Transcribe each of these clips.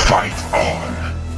Fight on!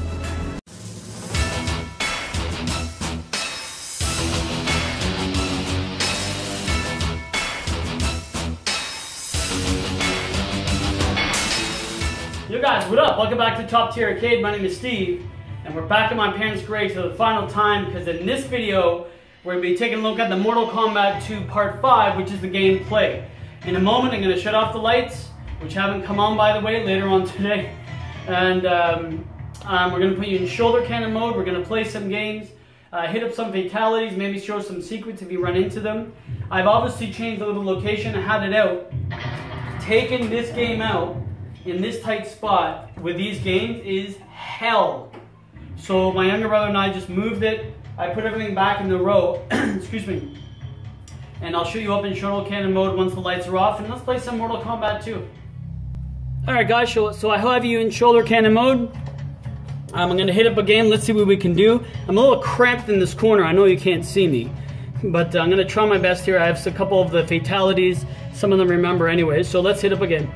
Yo guys, what up? Welcome back to Top Tier Arcade. My name is Steve, and we're back in my parents' grave for the final time because in this video, we're going to be taking a look at the Mortal Kombat 2 Part 5, which is the gameplay. In a moment, I'm going to shut off the lights, which haven't come on by the way, later on today. And we're going to put you in shoulder cannon mode. We're going to play some games, hit up some fatalities, maybe show some secrets if you run into them. I've obviously changed a little location and had it out. Taking this game out in this tight spot with these games is hell. So my younger brother and I just moved it. I put everything back in the row. Excuse me. And I'll shoot you up in shoulder cannon mode once the lights are off, and let's play some Mortal Kombat 2. Alright guys, so I have you in shoulder cannon mode. I'm going to hit up a game. Let's see what we can do. I'm a little cramped in this corner. I know you can't see me, but I'm going to try my best here. I have a couple of the fatalities. Some of them remember anyway, so let's hit up again.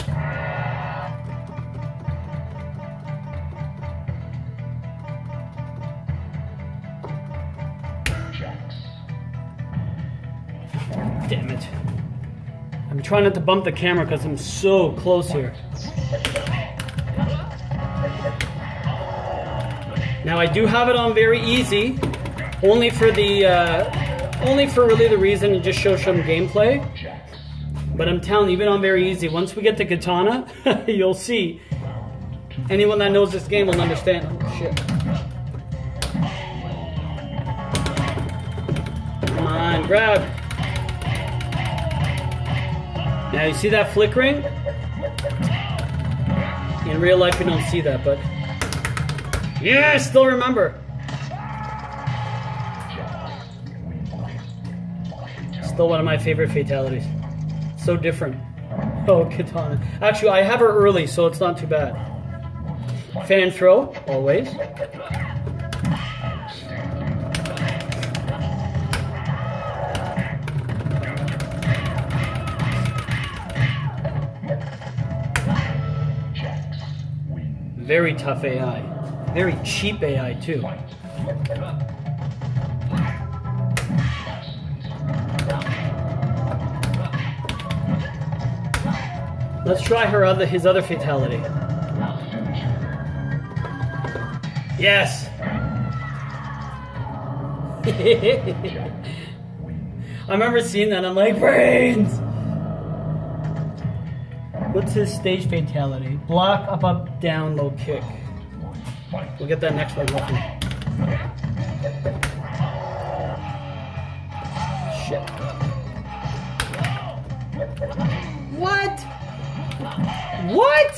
Damn it. I'm trying not to bump the camera because I'm so close here. Now I do have it on very easy, only for really the reason to just show some gameplay. But I'm telling you, even on very easy, once we get to Katana, you'll see. Anyone that knows this game will understand. Oh shit. Come on, grab. Now you see that flickering? In real life you don't see that, but yeah, I still remember. Still one of my favorite fatalities. So different. Oh, Katana. Actually, I have her early, so it's not too bad. Fan throw, always. Very tough AI. Very cheap AI too. Let's try his other fatality. Yes! I remember seeing that, I'm like, brains! What's his stage fatality? Block, up, up, down, low kick. We'll get that next one. Shit. What? What?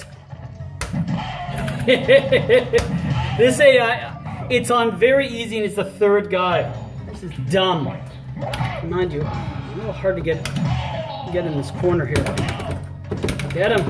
This AI, it's on very easy and it's the third guy. This is dumb. Mind you, a little hard to get in this corner here. Get him.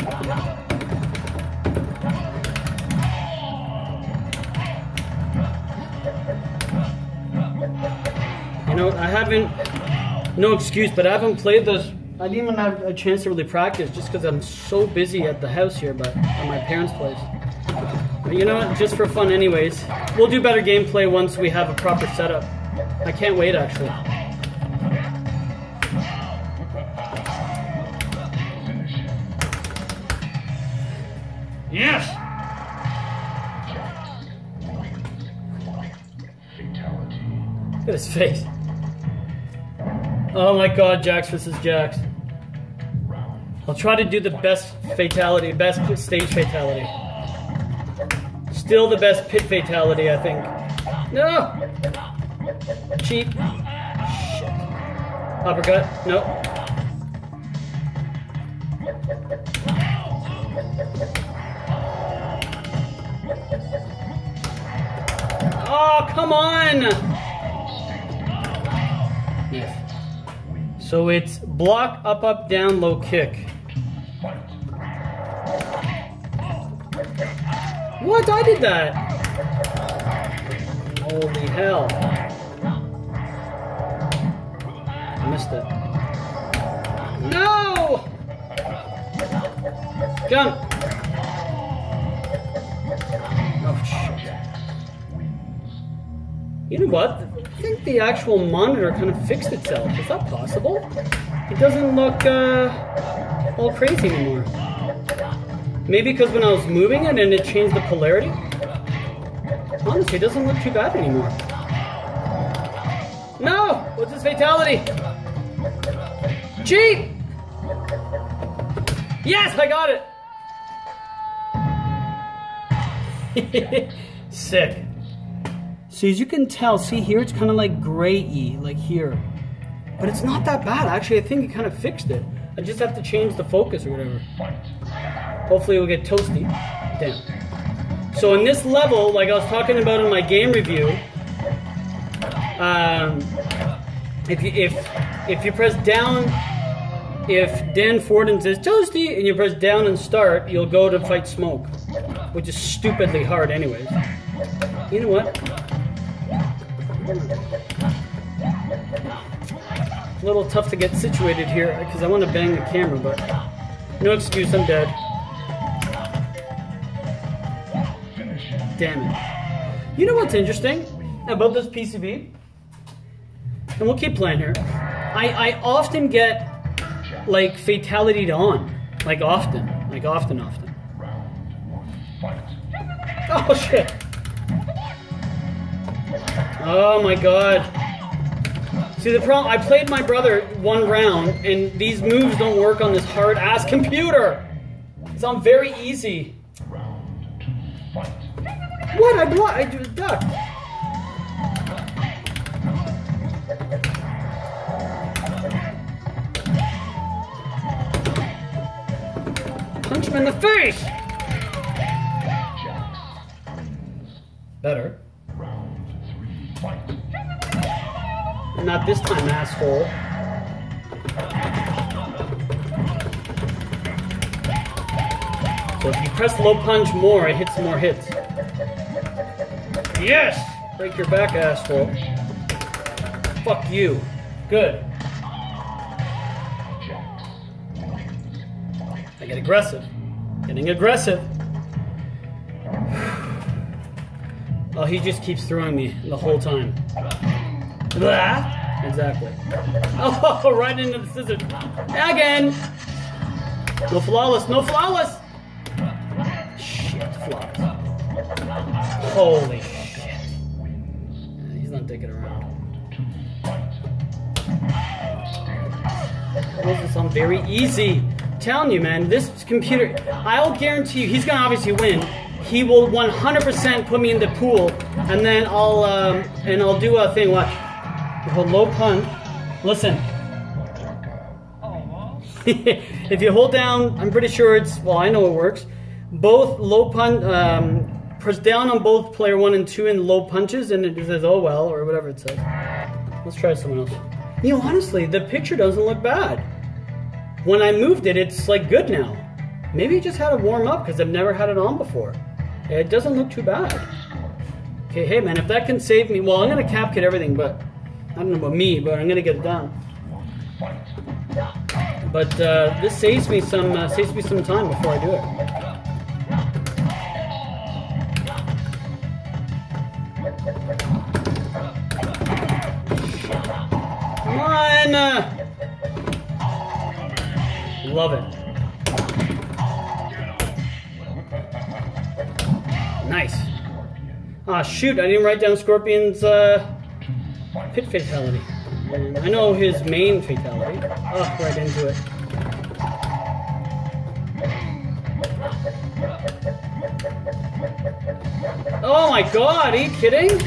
You know, I haven't, no excuse, but I haven't played this. I didn't even have a chance to really practice just because I'm so busy at the house here, but at my parents' place. But you know what, just for fun anyways. We'll do better gameplay once we have a proper setup. I can't wait actually. Yes! Look at his face. Oh my god, Jax versus Jax. I'll try to do the best fatality, best stage fatality. Still the best pit fatality, I think. No! Cheap. Shit. Uppercut. Nope. Oh, come on! Yes. So it's block, up, up, down, low kick. What? I did that! Holy hell. I missed it. No! Jump! You know what? I think the actual monitor kind of fixed itself. Is that possible? It doesn't look all crazy anymore. Maybe because when I was moving it and it changed the polarity? Honestly, it doesn't look too bad anymore. No! What's this fatality? Cheat! Yes, I got it! Sick. So as you can tell, see here, it's kind of like gray-y, like here. But it's not that bad. Actually, I think it kind of fixed it. I just have to change the focus or whatever. Hopefully it will get toasty. Damn. So in this level, like I was talking about in my game review, if you press down, if Dan Forden says toasty and you press down and start, you'll go to fight smoke, which is stupidly hard anyways. You know what? A little tough to get situated here because I want to bang the camera, but no excuse, I'm dead. Damn it. You know what's interesting about this PCB? And we'll keep playing here. I often get like fatality'd on. Like often. Oh shit. Oh my god. See the problem, I played my brother one round and these moves don't work on this hard ass computer. It's on very easy. What? I just ducked. Punch him in the face! Better. Not this time, asshole. So if you press low punch more, it hits more hits. Yes! Break your back, asshole. Fuck you. Good. I get aggressive. Getting aggressive. Oh, he just keeps throwing me the whole time. Blah. Exactly. Oh, right into the scissors. Again! No flawless, no flawless! Shit, flawless. Holy shit. He's not dicking around. This is very easy. I'm telling you, man, this computer, I'll guarantee you, he's gonna obviously win. He will 100% put me in the pool, and then I'll do a thing. Watch. Hold low punch. Listen. If you hold down, I'm pretty sure it's, well, I know it works. Both low punch, press down on both player 1 and 2 in low punches, and it says, oh well, or whatever it says. Let's try someone else. You know, honestly, the picture doesn't look bad. When I moved it, it's like good now. Maybe it just had to warm up because I've never had it on before. It doesn't look too bad. Okay, hey man, if that can save me, well, I'm gonna cap kit everything, but I don't know about me, but I'm gonna get it done. But this saves me some time before I do it. Come on! Love it. Nice. Ah, shoot, I didn't write down Scorpion's pit fatality. And I know his main fatality. Oh, right into it. Oh my god, are you kidding?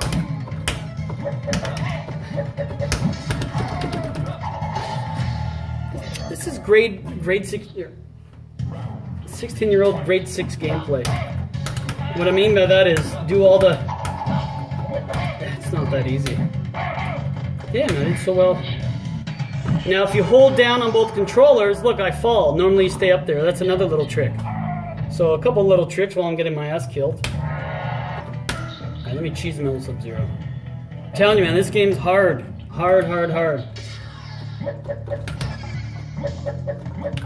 This is grade 6, 16-year-old grade 6 gameplay. What I mean by that is do all the... It's not that easy. Damn, I did so well. Now if you hold down on both controllers, look, I fall. Normally you stay up there. That's another little trick. So a couple little tricks while I'm getting my ass killed. Alright, let me cheese mill Sub-Zero. I'm telling you, man, this game's hard. Hard.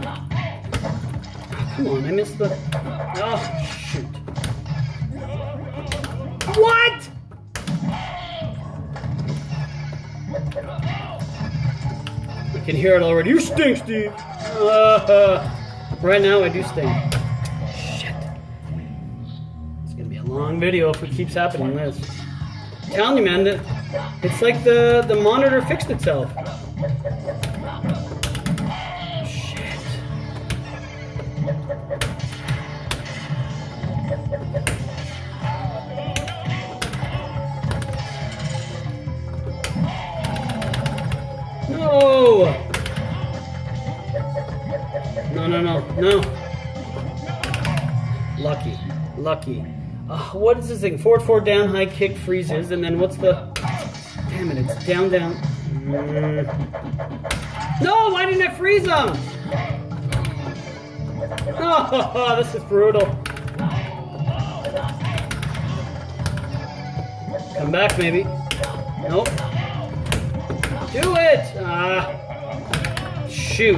Come on, I missed the... Oh, shoot. What? I can hear it already. You stink, Steve. Right now, I do stink. Shit. It's gonna be a long video if it keeps happening this. I'm telling you, man, it's like the monitor fixed itself. Shit. No! No. Lucky. What is this thing? Forward, down, high kick, freezes, and then what's the... Damn it, it's down. No, why didn't I freeze them? Oh, this is brutal. Come back, maybe. Nope. Do it! Shoot.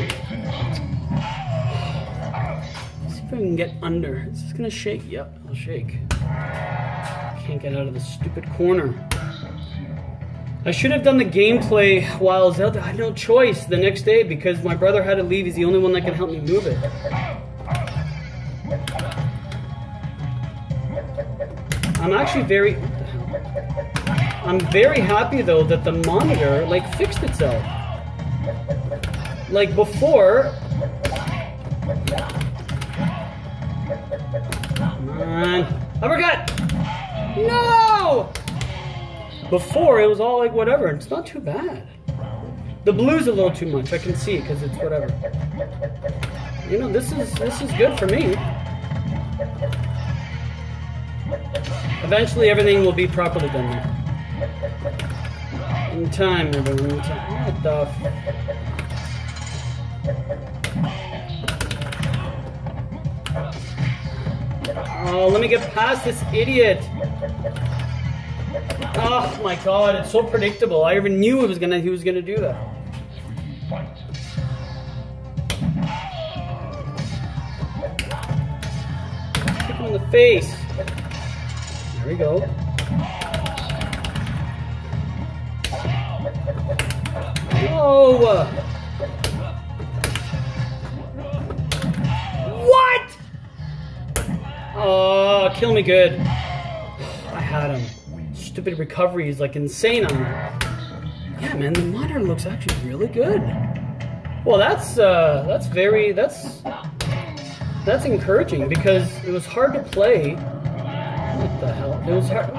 Let's see if I can get under. Is this gonna shake? Yep, it'll shake. Can't get out of this stupid corner. I should have done the gameplay while I was out there. I had no choice the next day because my brother had to leave. He's the only one that can help me move it. I'm actually very... What the hell? I'm very happy though that the monitor like fixed itself. Like before... Come on. Uppercut! No! Before it was all like whatever. It's not too bad. The blue's a little too much. I can see it because it's whatever. You know, this is good for me. Eventually everything will be properly done there. In time, everyone. In time. What the Oh, let me get past this idiot. Oh my god, it's so predictable. I even knew he was gonna do that. Kick him in the face. There we go. No! What? Oh, kill me good. I had him. Stupid recovery is like insane on that. Yeah, man, the monitor looks actually really good. Well, that's encouraging because it was hard to play. What the hell? It was hard.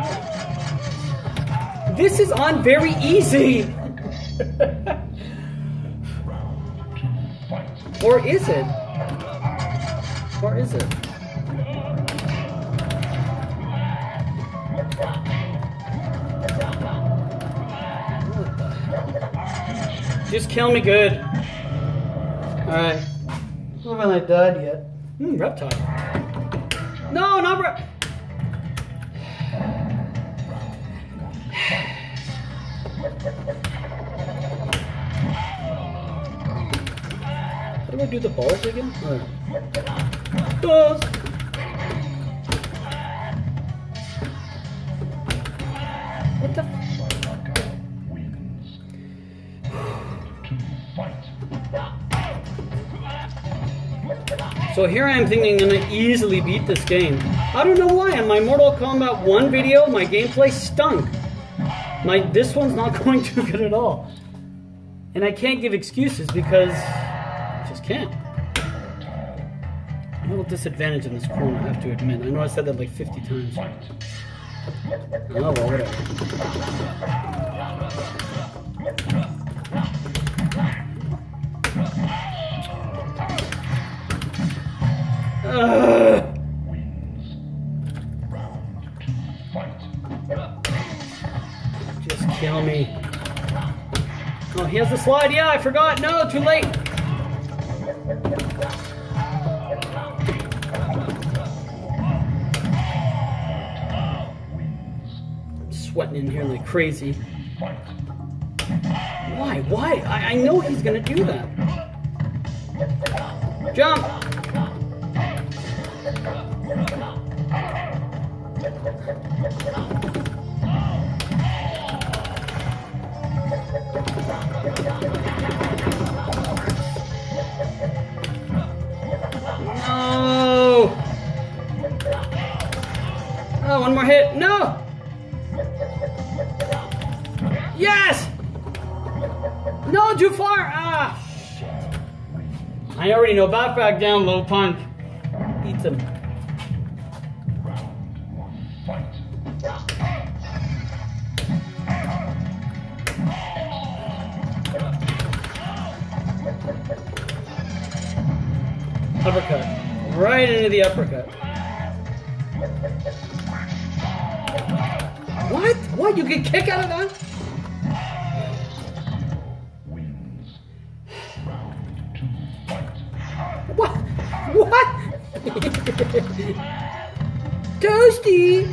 This is on very easy. Or is it? Or is it? Just kill me good. Alright. Haven't I died yet? Reptile. No, not reptile. How do I do the balls again? Alright. Balls! What the? So here I am thinking I'm gonna easily beat this game. I don't know why. On my Mortal Kombat 1 video, my gameplay stunk. This one's not going too good at all. And I can't give excuses because I just can't. I'm a little disadvantaged in this corner, I have to admit. I know I said that like 50 times. Oh well, whatever. Just kill me. Oh, he has the slide. Yeah, I forgot. No, too late. I'm sweating in here like crazy. Why? Why? I know he's gonna do that. Jump! No! Oh, one more hit. No! Yes! No, too far! Ah, shit. I already know. Back down, low punch. Eats him. Uppercut. Right into the uppercut. What? What? You can kick out of that? What? What? Toasty!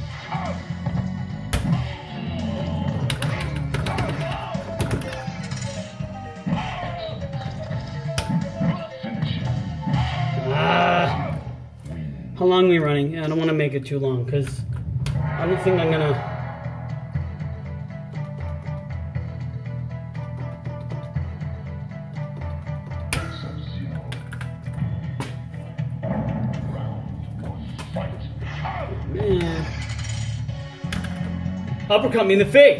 How long are we running? I don't want to make it too long because I don't think I'm gonna. Man. Uppercut me in the face.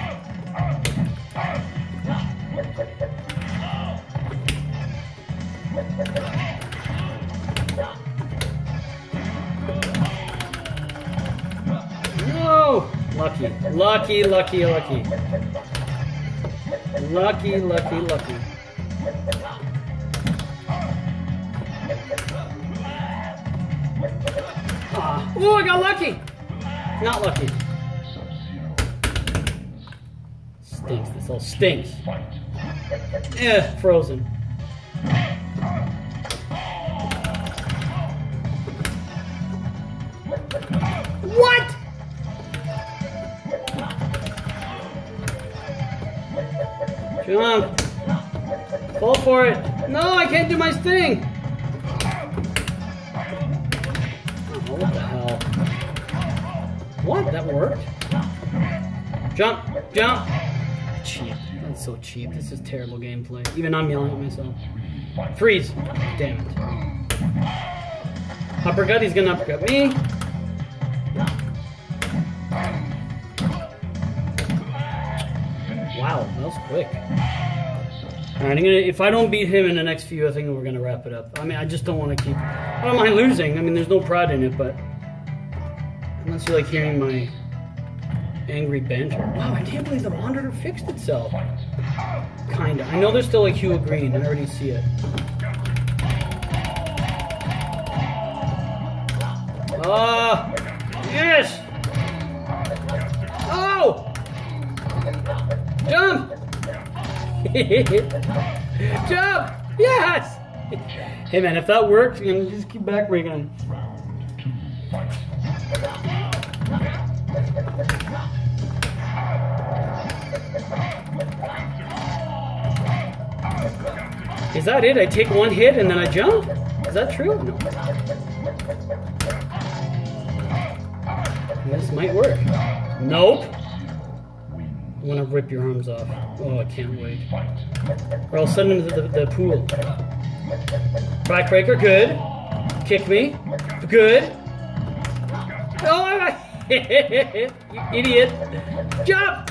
Lucky, lucky, lucky, lucky. Lucky, lucky, lucky. Ah. Oh, I got lucky. Not lucky. Stinks, this all stinks. Frozen. What? Come on. Fall for it. No, I can't do my sting. Oh, what the hell? What? That worked? Jump. Jump. Cheap. That's so cheap. This is terrible gameplay. Even I'm yelling at myself. Freeze. Damn it. Uppercut. He's gonna uppercut me. Wow, that was quick. Alright, if I don't beat him in the next few, I think we're gonna wrap it up. I mean, I just don't want to keep. I don't mind losing. I mean, there's no pride in it, but unless you like hearing my angry banter. Wow, I can't believe the monitor fixed itself. Kinda. I know there's still a hue of green. I already see it. Ah, yes. Oh. Jump! Jump! Yes! Hey man, if that works, you're gonna just keep back breaking. Is that it? I take one hit and then I jump? Is that true? No. This might work. Nope. I want to rip your arms off. Oh, I can't wait. Or I'll send him to the pool. Backbreaker, good. Kick me. Good. Oh, you idiot. Jump!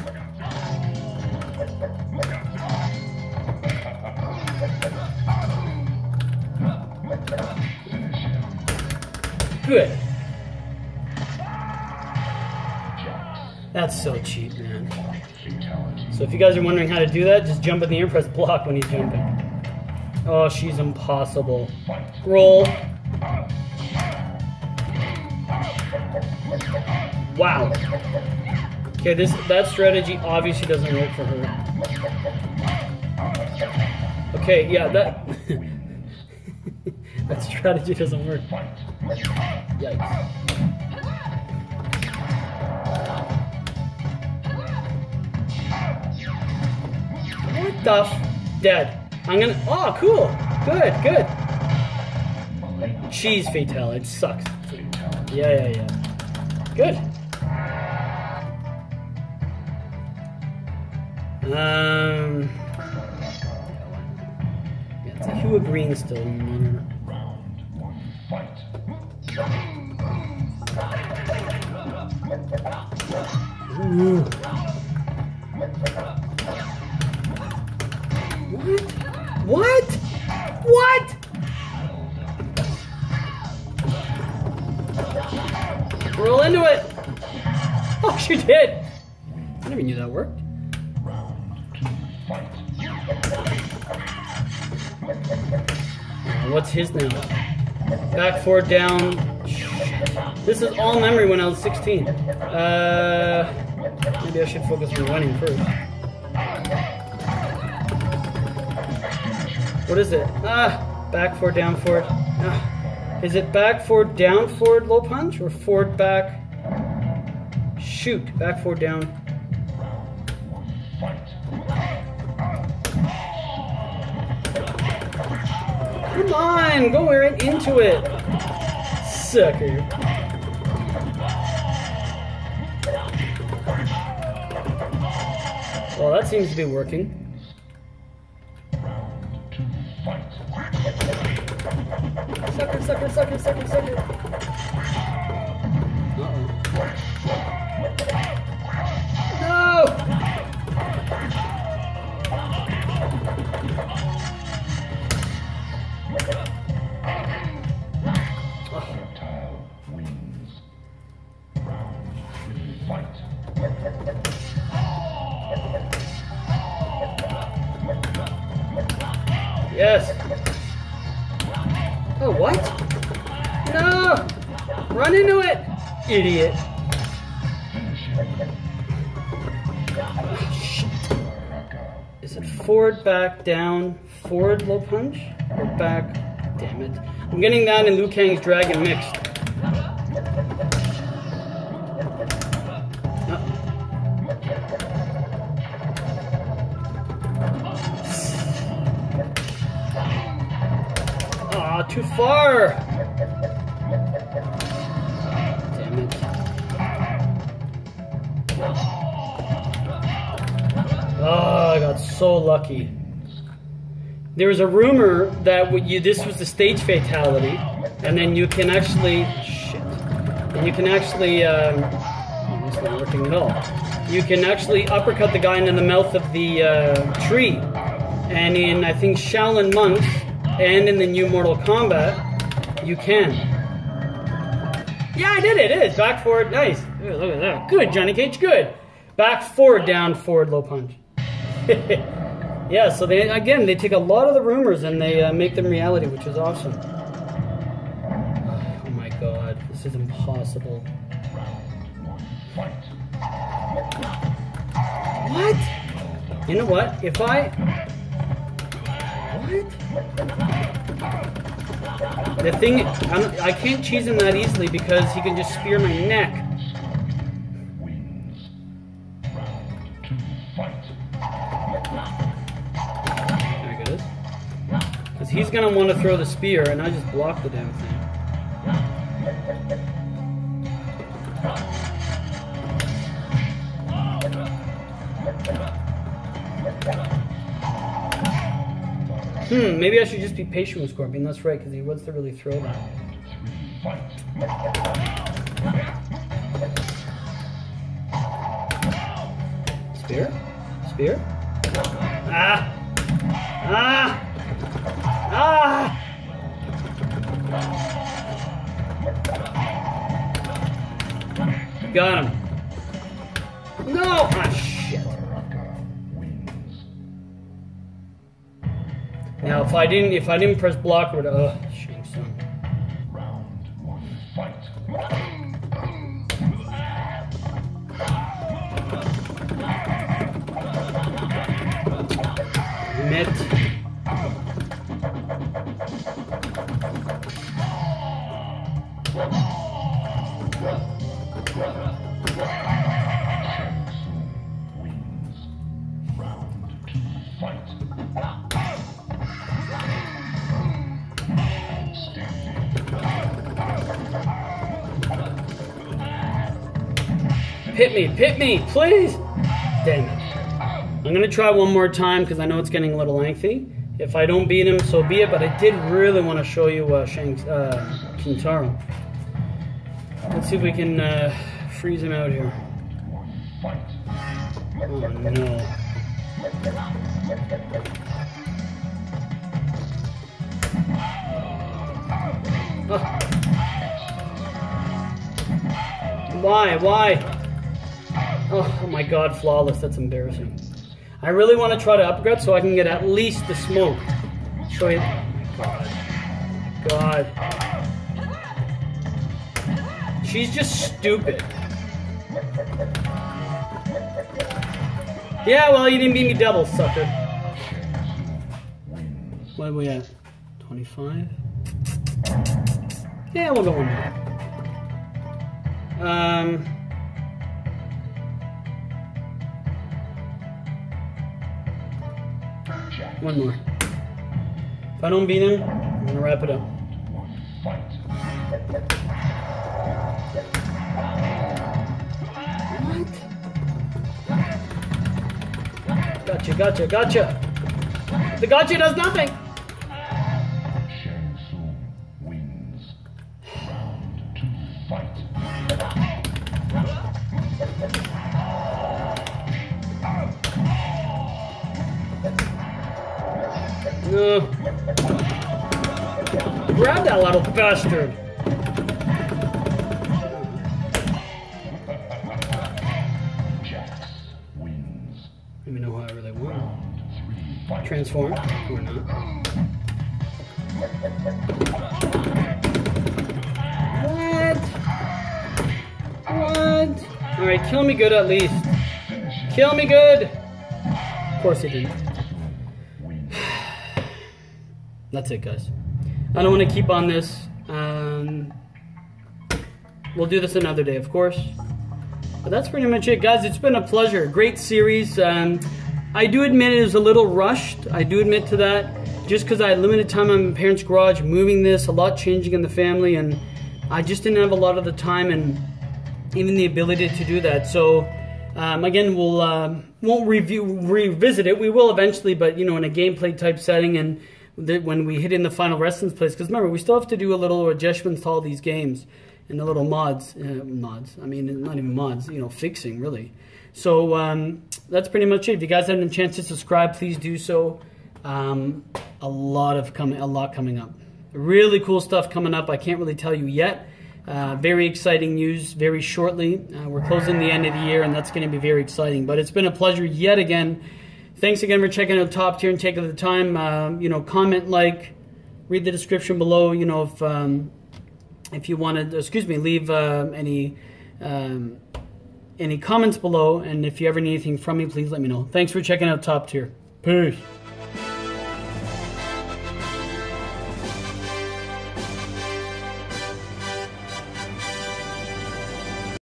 Good. That's so cheap, man. So if you guys are wondering how to do that, just jump in the air and press block when he's jumping. Oh, she's impossible. Roll. Wow. Okay, that strategy obviously doesn't work for her. Okay, yeah, that that strategy doesn't work. Yikes. What the dead. I'm gonna. Oh, cool. Good, good. She's fatal. It sucks. Yeah. Good. Yeah, it's a hue of green still. Ooh. What? What? Roll into it. Oh, she did. I never knew that worked. What's his now? Back, forward, down. This is all memory when I was 16. Maybe I should focus on running first. What is it? Back, forward, down, forward. Is it back, forward, down, forward, low punch? Or forward, back, shoot? Back, forward, down. Come on, go right into it. Sucker. Well, that seems to be working. Sucker, sucker, sucker, sucker, sucker. Uh-oh. No! Yes. Oh, what? No! Run into it! Idiot. Oh, shit. Is it forward, back, down, forward, low punch? Or back? Damn it. I'm getting that in Liu Kang's Dragon mixed. Too far! Damn it. Oh, I got so lucky. There was a rumor that this was the stage fatality, and then you can actually... Shit. And you can actually... it's not working at all. You can actually uppercut the guy into the mouth of the tree. And in, I think, Shaolin monks, and in the new Mortal Kombat, you can. Yeah, I did it. It is. Back, forward. Nice. Ooh, look at that. Good, Johnny Cage. Good. Back, forward, down, forward, low punch. Yeah, so they take a lot of the rumors and they make them reality, which is awesome. Oh my god. This is impossible. What? You know what? If I... What? The thing, I can't cheese him that easily because he can just spear my neck. There he goes. Because he's going to want to throw the spear and I just block the damn thing. Maybe I should just be patient with Scorpion. That's right, because he wants to really throw that. Spear? Spear? Ah! Ah! Ah! Got him. No! Ah, shit. Now, if I didn't press block, it would shame son. Round 1, fight. Met. Wins. Round 2, fight. Pit me, please. Damn it. I'm gonna try one more time because I know it's getting a little lengthy. If I don't beat him, so be it. But I did really want to show you Kintaro. Let's see if we can freeze him out here. Oh no. Oh. Why? Oh my god, flawless. That's embarrassing. I really want to try to upgrade so I can get at least the smoke. Show you. Oh my god. She's just stupid. Yeah, well, you didn't beat me double, sucker. What are we at? 25? Yeah, we'll go one more. One more. If I don't beat him, I'm gonna wrap it up. What? Gotcha. The gotcha does nothing. Wins. Round 2, fight. No. Grab that little bastard. Jax wins. Let me know how I really want. Transform or not. What? Alright, kill me good at least. Kill me good! Of course he didn't. That's it, guys. I don't want to keep on this. We'll do this another day, of course. But that's pretty much it, guys. It's been a pleasure. Great series. I do admit it was a little rushed. I do admit to that. Just because I had limited time on my parents' garage, moving this, a lot changing in the family, and I just didn't have a lot of the time and even the ability to do that. So, again, we'll won't revisit it. We will eventually, but, you know, in a gameplay type setting and when we hit in the final resting place. Because remember, we still have to do a little adjustments to all these games and the little mods. I mean, not even mods, you know, fixing, really. So that's pretty much it. If you guys haven't had a chance to subscribe, please do so. A lot coming up. Really cool stuff coming up. I can't really tell you yet. Very exciting news very shortly. We're closing the end of the year, and that's going to be very exciting. But it's been a pleasure yet again. Thanks again for checking out Top Tier and taking the time. You know, comment, like, read the description below. You know, if you wanted, leave any comments below, and if you ever need anything from me, please let me know. Thanks for checking out Top Tier. Peace.